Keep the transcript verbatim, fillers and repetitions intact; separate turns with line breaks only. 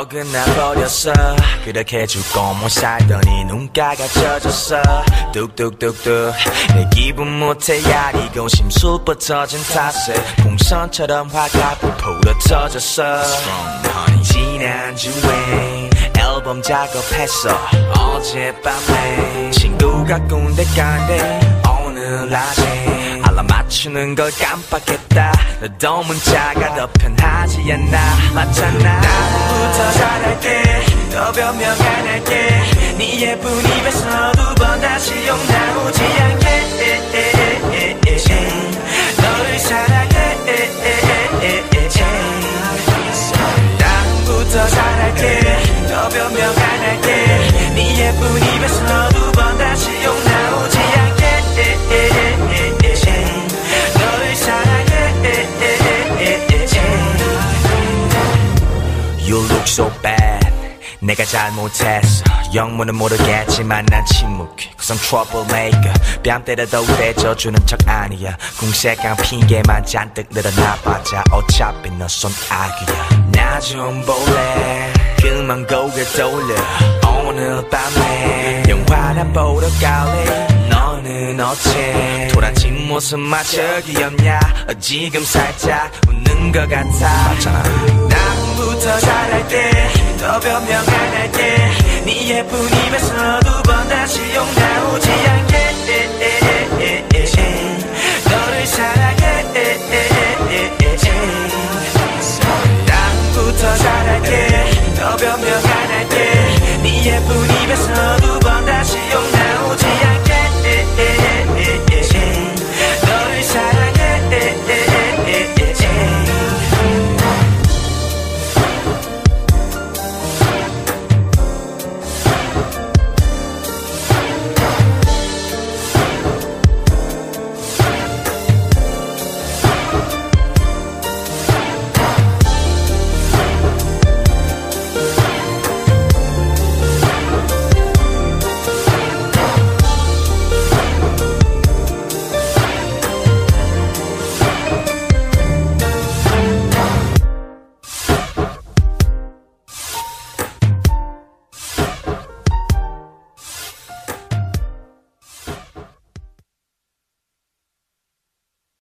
어긋나버렸어. 그렇게 죽고 못 살더니 눈가가 젖었어. 뚝뚝뚝뚝 내 기분 못해 야리고 심술뻗 터진 탓에 풍선처럼 화가 부풀어 터졌어. 지난주에 앨범 작업했어. 어젯밤에 친구가 군대 간대. 오늘 낮에 알람 맞추는 걸 깜빡했다. 너도 문자가 더 편하지 않나. 맞잖아. 나부터 잘할게. 더 변명 안 할게. 네 예쁜 입에서 두 번 다시 욕 나오지 않게. 너를 사랑해. 나부터 잘할게. 더 변명 안 할게. 네 예쁜 입에서 두 번 다시 욕 나오지 않게. 너를 사랑해. You look so bad. 내가 잘못했어. 영문은 모르겠지만 난 침묵해. Cause I'm troublemaker. 뺨 때려도 대져주는 척 아니야. 궁색한 핑계만 잔뜩 늘어나봤자 어차피 너 손아귀야. 나 좀 볼래. 그만 고개 돌려. 오늘 밤에 영화나 보러 갈래. 너는 어째 돌아진 모습마저 귀엽냐. 지금 살짝 웃는 것 같아. 맞잖아. 나부터 잘할게. 더 변명 안 할게. 네 예쁜